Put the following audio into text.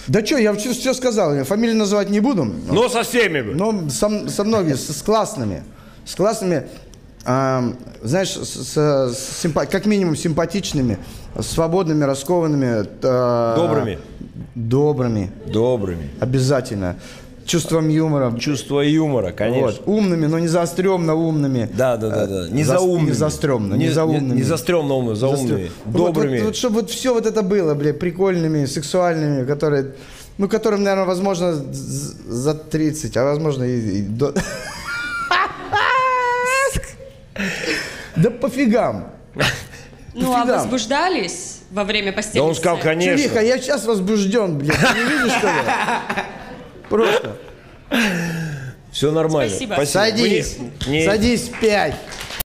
Да что, я все сказал, фамилию называть не буду. Но со всеми. Но со многими, с классными. С классными, знаешь, как минимум симпатичными, свободными, раскованными. Добрыми. Добрыми. Обязательно. Чувством юмора. Чувство юмора, конечно. Вот. Умными, но не заостренно умными. Да. Не заумными. Не заостренно, не заумными. Не заостренно умными, заумными. Добрыми. Вот, чтобы вот все вот это было, прикольными, сексуальными, которые, которым, наверное, возможно, за 30, а возможно и до... Да пофигам. Ну, а возбуждались во время постельных? Да он сказал, конечно. Чувиха, я сейчас возбужден, блядь, ты не видишь, что ли? Просто. Все нормально. Спасибо. Садись, 5.